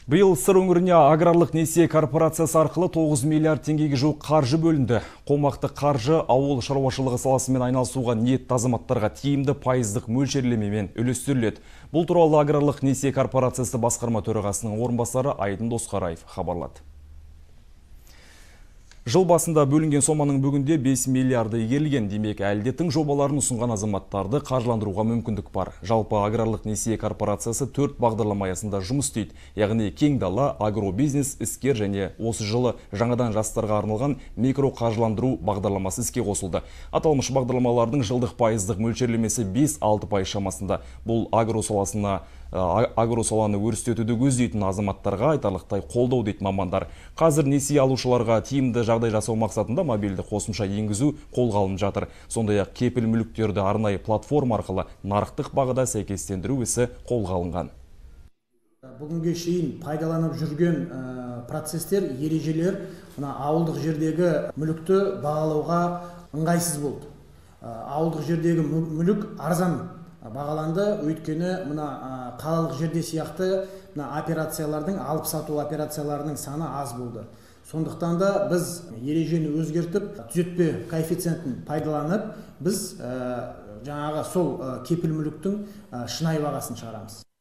Биыл Сыр өңіріне аграрлық несие корпорациясы арқылы 9 миллиард теңгеге жуық қаржы бөлінді. Қомақты қаржы ауыл шаруашылығы саласымен айналысуға ниетті азаматтарға тиімді пайыздық мөлшерлемемен үлестіріледі. Бұл туралы аграрлық несие корпорациясы басқарма төрағасының орынбасары Айдын Досқараев хабарлады. Жыл басында бөлінген соманың бүгінде 5 миллиарды игерілген, демек әлде тың жобаларын ұсынған азаматтарды қаржыландыруға мүмкіндік бар. Жалпы аграрлық несие корпорациясы 4 бағдарлама аясында жұмыс істейді. Яғни кең дала, агробизнес, іскер және осы жылы жаңадан жастарға арналған микроқаржыландыру бағдарламасы іске қосылды. Аталмыш бағдарламалардың жылдық пайыздық мөлшерлемесі 5-6% шамасында. Бұл агросаланы өрістетуді көздейтін азаматтарға айтарлықтай қолдау дейді мамандар. Қазір несие алушыларға тиімді жағдай жасау мақсатында мобильді қосымша енгізу қолға алынып жатыр. Сондай-ақ кепіл мүліктерді арнайы платформа арқылы нарықтық бағада сәйкестендіру ісі қолға алынған. Бүгінге шейін пайдаланып жүрген процестер, ережелер ауылдық жердегі мүлікті бағалауға ыңғайсыз болды. Ауылдық жердегі мүлік арзан бағаланды, өйткені қалалық жерде сияқты операциялардың, алып сату операцияларының саны аз болды. Сондықтан да біз ережені өзгертіп, түзетпе коэффициентін пайдаланып, біз жаңағы сол кепіл мүліктің шынайы бағасын шығарамыз.